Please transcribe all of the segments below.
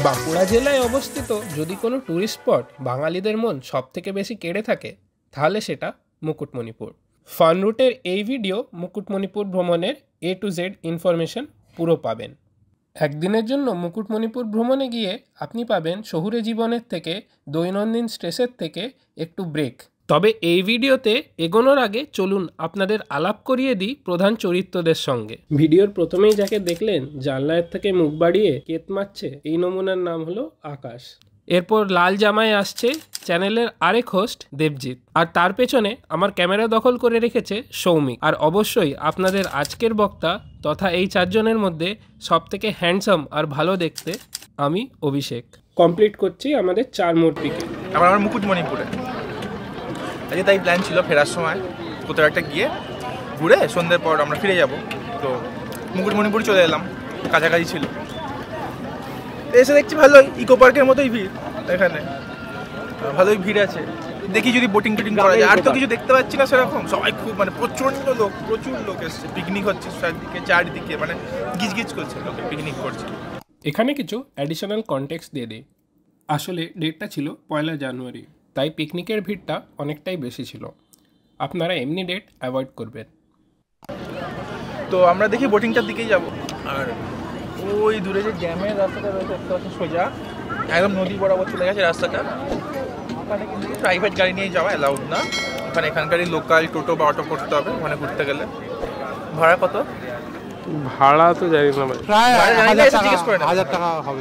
বাঁকুড়া জেলায় অবস্থিত যদি কোনো ট্যুরিস্ট স্পট বাঙালিদের মন সব থেকে বেশি কেড়ে থাকে তাহলে সেটা মুকুটমণিপুর। ফান রুটের এই ভিডিও মুকুটমণিপুর ভ্রমণের A to Z ইনফরমেশন পুরো পাবেন। একদিনের জন্য মুকুটমণিপুর ভ্রমণে গিয়ে আপনি পাবেন শহুরে জীবনের থেকে দৈনন্দিন স্ট্রেসের থেকে একটু ব্রেক। তবে এই ভিডিওতে এগোনোর আগে চলুন আপনাদের আলাপ করিয়ে দিই প্রধান চরিত্রদের সঙ্গে। ভিডিওর প্রথমেই যাকে দেখলেন জানলার থেকে মুখ বাড়িয়ে কেত মারছে, এই নমুনার নাম হলো আকাশ। এরপর লাল জামায় আসছে চ্যানেলের আরেক হোস্ট দেবজিৎ, আর তার পেছনে আমার ক্যামেরা দখল করে রেখেছে সৌমিক। আর অবশ্যই আপনাদের আজকের বক্তা তথা এই চারজনের মধ্যে সবথেকে হ্যান্ডসাম আর ভালো দেখতে আমি অভিষেক। কমপ্লিট করছি আমাদের 4 মূর্তিকে। আমার মুকুটমণিপুরে আজকে তাই প্ল্যান ছিল ফেরার সময় কোথাও একটা গিয়ে ঘুরে সন্ধ্যের পর আমরা ফিরে যাব। তো মুকুটমণিপুর চলে এলাম, কাছাকাছি ছিল। এসে দেখছি ভালোই ইকো পার্কের মতোই ভিড়, এখানে ভালোই ভিড় আছে। দেখি যদি বোটিং টোটিং করা যায়। আর তো কিছু দেখতে পাচ্ছি না সেরকম, সবাই খুব প্রচুর লোক এসছে, পিকনিক হচ্ছে চারিদিকে, মানে গিজগিজ করছে লোকে, পিকনিক করছে। এখানে কিছু অ্যাডিশনাল কনটেক্সট দিয়ে দিই। আসলে ডেটটা ছিল 1 জানুয়ারি, তাই পিকনিকের ভিড়টা অনেকটাই বেশি ছিল। আপনারা এমনি ডেট অ্যাভয়েড করবেন। তো আমরা দেখি বোটিংটার দিকেই যাব। আর ওই দূরে যে ড্যামের রাস্তাটা রয়েছে সোজা একদম নদী বরাবর চলে গেছে রাস্তাটা। ওখানে কিন্তু প্রাইভেট গাড়ি নিয়ে যাওয়া অ্যালাউড না। ওখানে এখানকারই লোকাল টোটো বা অটো করতে হবে ওখানে ঘুরতে গেলে। ভাড়া কত? ভাড়া তো জানি না, প্রায় 1000 টাকা হবে।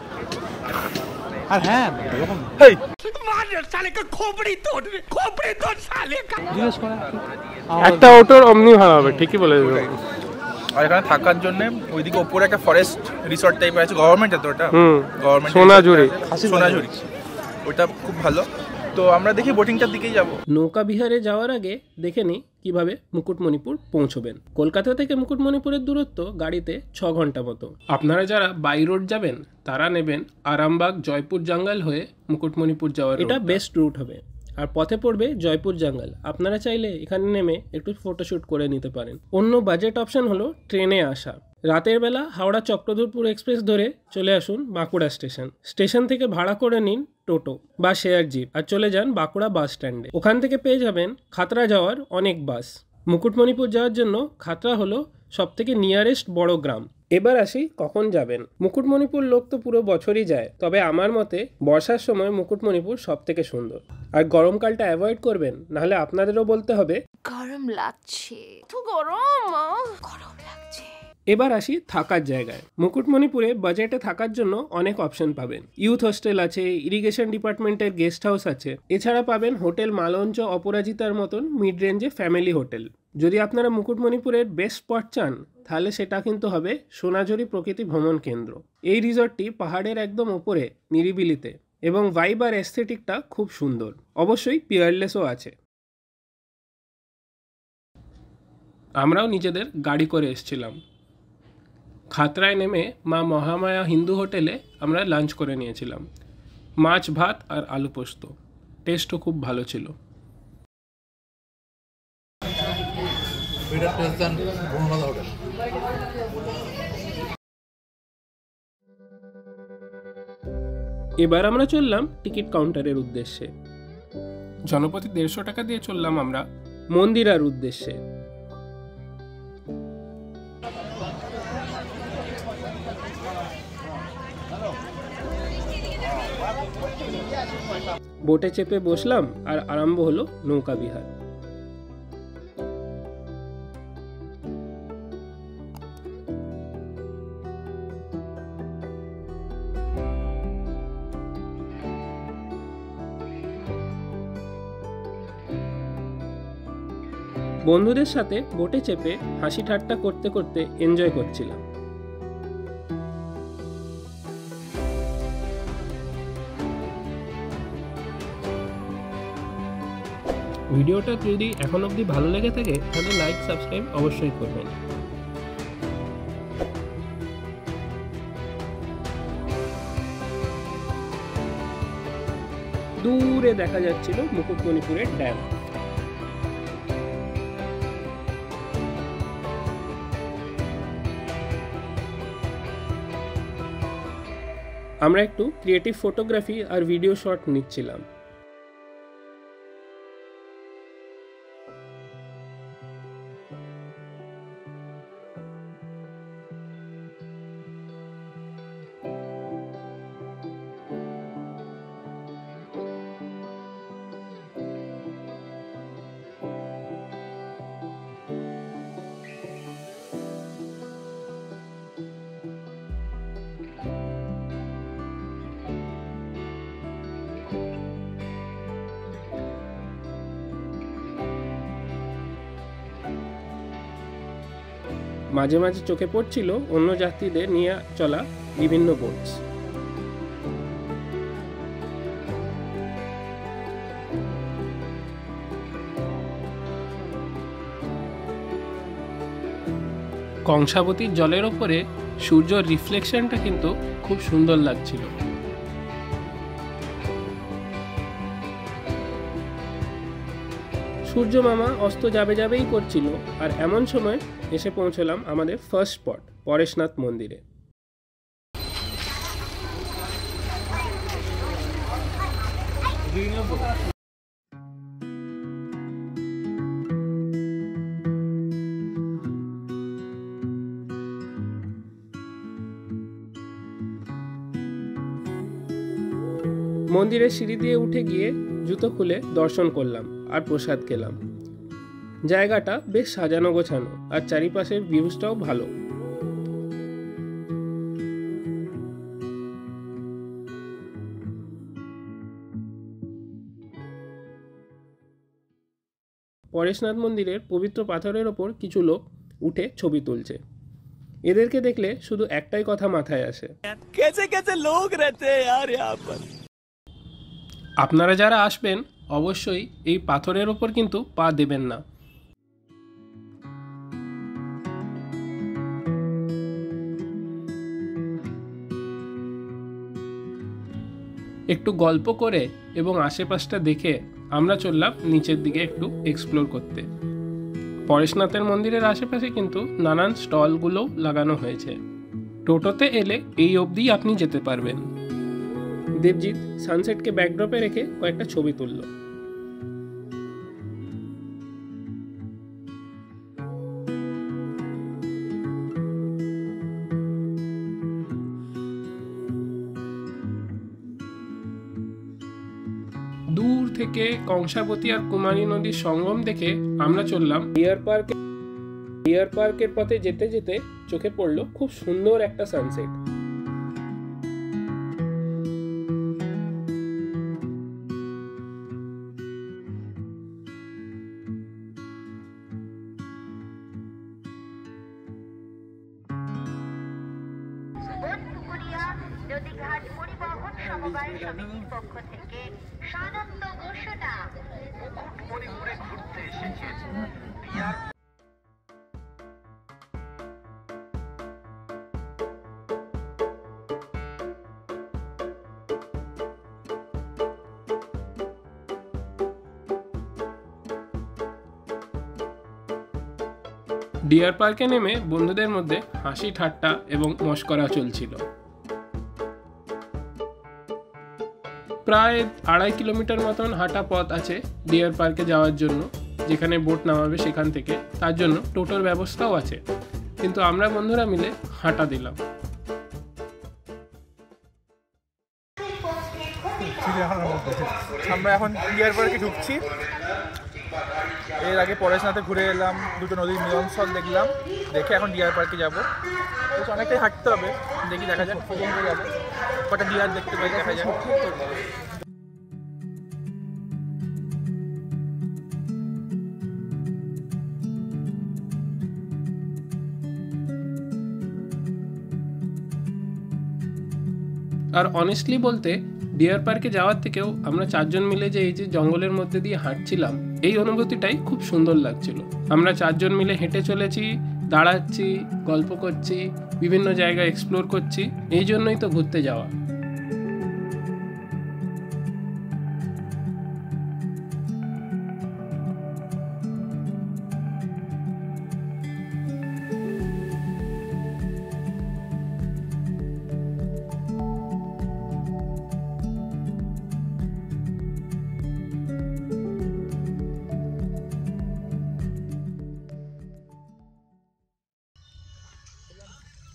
আর হ্যাঁ এরকম একটা অটোর অমনি ভাড়া হবে, ঠিকই বলে দেবো। আর এখানে থাকার জন্য ওইদিকে ওপরে একটা ফরেস্ট রিসর্ট টাইপের আছে, গভর্নমেন্টের। তো ওটা গভর্নমেন্ট সোনাঝুরি, ওটা খুব ভালো। তো আমরা দেখি বোটিংটার দিকেই যাব। নৌকা বিহারে যাওয়ার আগে দেখে নিই কিভাবে মুকুটমণিপুর পৌঁছবেন। কলকাতা থেকে মুকুটমণিপুরের দূরত্ব গাড়িতে 6 ঘন্টা মতো। আপনারা যারা বাই রোড যাবেন তারা নেবেন আরামবাগ জয়পুর জঙ্গল হয়ে মুকুটমণিপুর যাওয়ার, এটা বেস্ট রুট হবে। আর পথে পড়বে জয়পুর জঙ্গল। আপনারা চাইলে এখানে নেমে একটু ফটোশ্যুট করে নিতে পারেন। অন্য বাজেট অপশন হলো ট্রেনে আসা। রাতের বেলা হাওড়া চক্রধরপুর এক্সপ্রেস ধরে চলে আসুন বাঁকুড়া স্টেশন থেকে ভাড়া করে নিন টোটো বা শেয়ার জিপ আর চলে যান বাঁকুড়া বাস স্ট্যান্ডে। ওখান থেকে পেয়ে যাবেন খাতড়া যাওয়ার অনেক বাস। মুকুটমণিপুর যাওয়ার জন্য খাতড়া হলো সবথেকে নিয়ারেস্ট বড় গ্রাম। এবার আসি কখন যাবেন। মুকুটমণিপুর লোক তো পুরো বছরই যায়, তবে আমার মতে বর্ষার সময় মুকুটমণিপুর সব থেকে সুন্দর। আর গরমকালটা অ্যাভয়েড করবেন, নাহলে আপনাদেরও বলতে হবে গরম লাগছে। এবার আসি থাকার জায়গায়। মুকুটমণিপুরে বাজেটে থাকার জন্য অনেক অপশন পাবেন। ইউথ হোস্টেল আছে, ইরিগেশন ডিপার্টমেন্টের গেস্ট হাউস আছে, এছাড়া পাবেন হোটেল মালঞ্চ, অপরাজিতার মতন মিড রেঞ্জে ফ্যামিলি হোটেল। যদি আপনারা মুকুটমণিপুরের বেস্ট স্পট চান তাহলে সেটা কিন্তু হবে সোনাঝুরি প্রকৃতি ভ্রমণ কেন্দ্র। এই রিসর্টটি পাহাড়ের একদম ওপরে নিরিবিলিতে এবং ভাইব আর এস্থেটিকটা খুব সুন্দর। অবশ্যই পিয়ারলেসও আছে। আমরাও নিজেদের গাড়ি করে এসেছিলাম। খাতড়ায় নেমে মা মহামায়া হিন্দু হোটেলে আমরা লাঞ্চ করে নিয়েছিলাম। মাছ ভাত আর আলু পোস্ত, টেস্টও খুব ভালো ছিল। এবার আমরা চললাম টিকিট কাউন্টারের উদ্দেশ্যে। জনপ্রতি 150 টাকা দিয়ে চললাম আমরা মন্দিরার উদ্দেশ্যে। বোটে চেপে বসলাম আর আরম্ভ হলো নৌকা বিহার। বন্ধুদের সাথে বোটে চেপে হাসি ঠাট্টা করতে করতে এনজয় করছিলাম। ভিডিওটা যদি এখন অবধি ভালো লেগে থাকে তাহলে লাইক সাবস্ক্রাইব অবশ্যই করবেন। দূরে দেখা যাচ্ছিল মুকুটমণিপুরের ড্যাম। আমরা একটু ক্রিয়েটিভ ফটোগ্রাফি আর ভিডিও শট নিচ্ছিলাম। মাঝে মাঝে চোখে পড়ছিল অন্য যাত্রীদের নিয়ে চলা বিভিন্ন বোটস। কংসাবতীর জলের ওপরে সূর্যর রিফ্লেকশনটা কিন্তু খুব সুন্দর লাগছিল। সূর্য মামা অস্ত যাবেই করছিল, আর এমন সময় এসে পৌঁছলাম আমাদের ফার্স্ট স্পট পরেশনাথ মন্দিরে। মন্দিরের সিঁড়ি দিয়ে উঠে গিয়ে জুতো খুলে দর্শন করলাম আর প্রসাদ খেলাম। জায়গাটা বেশ সাজানো গোছানো, আর চারিপাশের ভিউজটাও ভালো। পরেশনাথ মন্দিরের পবিত্র পাথরের ওপর কিছু লোক উঠে ছবি তুলছে। এদেরকে দেখলে শুধু একটাই কথা মাথায় আসে, कैसे कैसे लोग रहते हैं यार यहाँ पर। আপনারা যারা আসবেন অবশ্যই এই পাথরের ওপর কিন্তু পা দেবেন না। একটু গল্প করে এবং আশেপাশটা দেখে আমরা চললাম নিচের দিকে একটু এক্সপ্লোর করতে। পরেশনাথের মন্দিরের আশেপাশে কিন্তু নানান স্টলগুলো লাগানো হয়েছে। টোটোতে এলে এই অবধি আপনি যেতে পারবেন। দেবজিৎ সানসেটকে ব্যাকড্রপে রেখে কয়েকটা ছবি তুলল। দূর থেকে কংসাবতী আর কুমারী নদীর সঙ্গম দেখে আমরা চললাম ডিয়ার পার্কের পথে যেতে যেতে চোখে পড়ল খুব সুন্দর একটা সানসেট। নদীঘাট পরিবহন সমবায় সমিতির পক্ষ থেকে সানন্দ ঘোষণা। মণিপুরে ঘুরতে এসেছেন ডিয়ার পার্কে নেমে বন্ধুদের মধ্যে হাসি ঠাট্টা এবং মশকরা চলছিল। প্রায় 2.5 কিলোমিটার মতন হাঁটা পথ আছে ডিয়ার পার্কে যাওয়ার জন্য, যেখানে বোট নামাবে সেখান থেকে। তার জন্য টোটোর ব্যবস্থাও আছে, কিন্তু আমরা বন্ধুরা মিলে হাঁটা দিলাম। আমরা এখন ডিয়ার পার্কে ঢুকছি। এর আগে পরেশনাথে ঘুরে এলাম, দুটো নদীর মিলনস্থল দেখলাম, দেখে এখন ডিয়ার পার্কে যাবো। অনেকটাই হাঁটতে হবে, দেখি দেখা যাক কখন যাবো, কটা ডিয়ার দেখতে পাই দেখা যাক। আর অনেস্টলি বলতে ডিয়ার পার্কে যাওয়ার থেকেও আমরা 4 জন মিলে যে এই যে জঙ্গলের মধ্যে দিয়ে হাঁটছিলাম, এই অনুভূতিটাই খুব সুন্দর লাগছিল। আমরা 4 জন মিলে হেঁটে চলেছি, দাঁড়াচ্ছি, গল্প করছি, বিভিন্ন জায়গা এক্সপ্লোর করছি। এই জন্যই তো ঘুরতে যাওয়া।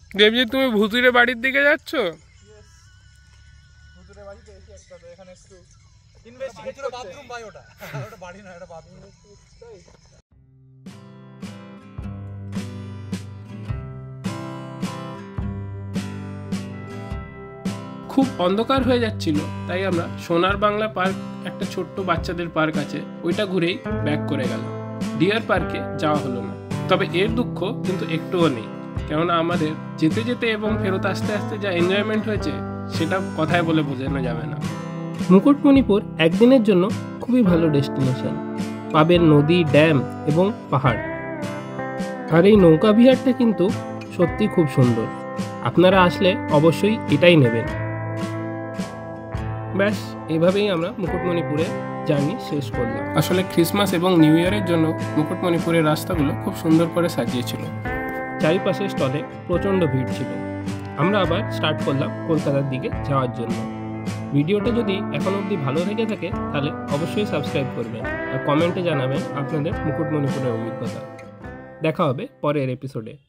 দেবজি, তুমি ভুতুরে বাড়ির দিকে যাচ্ছ? ভুতুরে বাড়িতে এসে একটা তো এখানে একটু ইনভেস্টিগেট বাথরুম ভাই, ওটা বাড়ি না, এটা বাথরুম। খুব অন্ধকার হয়ে যাচ্ছিল, তাই আমরা সোনার বাংলা পার্ক, একটা ছোট্ট বাচ্চাদের পার্ক আছে, ওইটা ঘুরেই ব্যাক করে গেলাম। ডিয়ার পার্কে যাওয়া হলো না। তবে এর দুঃখ কিন্তু একটুও নেই, কেননা আমাদের যেতে যেতে এবং ফেরত আসতে আসতে যা এনজয়মেন্ট হয়েছে সেটা কথায় বলে বোঝানো যাবে না। মুকুটমণিপুর একদিনের জন্য খুবই ভালো ডেস্টিনেশন। পাবেন নদী, ড্যাম এবং পাহাড়। আর এই নৌকা বিহারটা কিন্তু সত্যি খুব সুন্দর। আপনারা আসলে অবশ্যই এটাই নেবেন। ব্যাস, এইভাবেই আমরা মুকুটমণিপুরে জার্নি শেষ করলাম। আসলে ক্রিসমাস এবং নিউ ইয়ারের জন্য মুকুটমণিপুরের রাস্তাগুলো খুব সুন্দর করে সাজিয়েছিল। চারিপাশে স্টলে প্রচণ্ড ভিড় ছিল। আমরা আবার স্টার্ট করলাম কলকাতার দিকে যাওয়ার জন্য। ভিডিওটা যদি এখন অবধি ভালো লেগে থাকে তাহলে অবশ্যই সাবস্ক্রাইব করবেন আর কমেন্টে জানাবেন আপনাদের মুকুটমণিপুরের অভিজ্ঞতা। দেখা হবে পরের এপিসোডে।